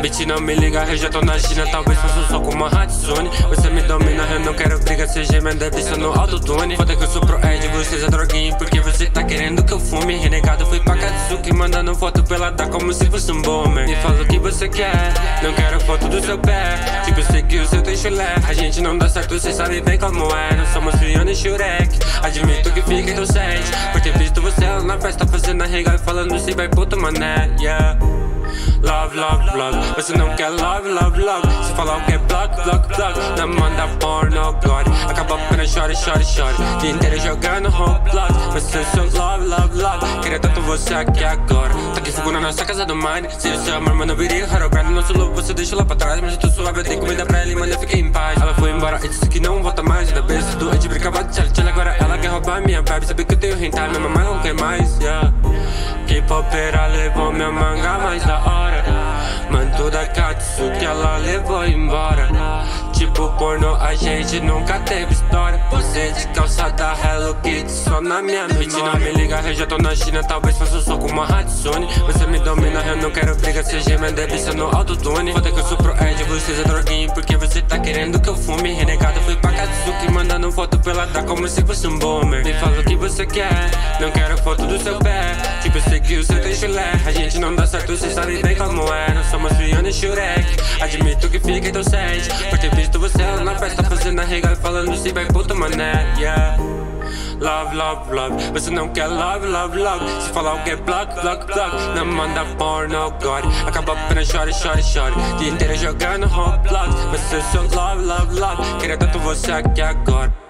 Bitch, não me liga, eu já tô na China. Talvez faça só com uma Hatsune. Você me domina, eu não quero briga. Seja minha bicha no autotune. Foda que eu sou pro Ed, você é droguinho. Porque você tá querendo que eu fume. Renegado foi pra Katsuki, mandando foto pelada como se fosse um boomer. Me fala o que você quer, não quero foto do seu pé. Tipo, seguir o seu tem chulé. A gente não dá certo, cê sabe bem como é. Não somos Fiona e Shurek. Admito que fica tão sente por ter visto você lá na festa fazendo arregar e falando se vai puto mané, yeah. Love, love, love. Você não quer love, love, love. Se falar o que é block, block, block. Não manda porno, God. Acaba apenas chore, chore, chore. Dia inteiro jogando Roblox. Você é seu love, love, love. Queria tanto você aqui agora. Tá aqui fogo na nossa casa do mind. Se o seu amor, mano, viria Harobrand. Nosso lobo você deixa lá pra trás. Mas eu tô suave, eu tenho comida pra ela e mano, eu fiquei em paz. Ela foi embora e disse que não volta mais. Da besta do Ed brincava de tchela. Agora ela quer roubar minha vibe. Sabe que eu tenho hentai, minha mamãe não quer mais, yeah. K-popera levou minha manga mais da hora. Manto da Katsuki ela levou embora. Tipo porno, a gente nunca teve história. Você de calça da Hello Kitty só na minha memória. Bitch, não me liga, eu já tô na China. Talvez faça só com uma Hatsune. Você me domina, eu não quero briga. Seja minha bicha no autotune. Foda que eu sou pro Ed, você é droguinho. Porque você tá querendo que eu fume. Renegado foi pra Katsuki, mandando foto pelada como se fosse um boomer. Me fala o que você quer, não quero foto do seu pé. Tipo, seguir o seu tem chulé. A gente não dá certo, cê sabe bem como é. Não somos Fiona e Shurek. Admito que fiquei tão sente por ter visto você lá na festa fazendo arregar e falando se vai puto mané, yeah. Love, love, love. Você não quer love, love, love. Se falar o que é block, block, block. Não manda porno, God. Acaba apenas chore, chore, chore. Dia inteiro jogando Roblox. Você é seu love, love, love. Queria tanto você aqui agora.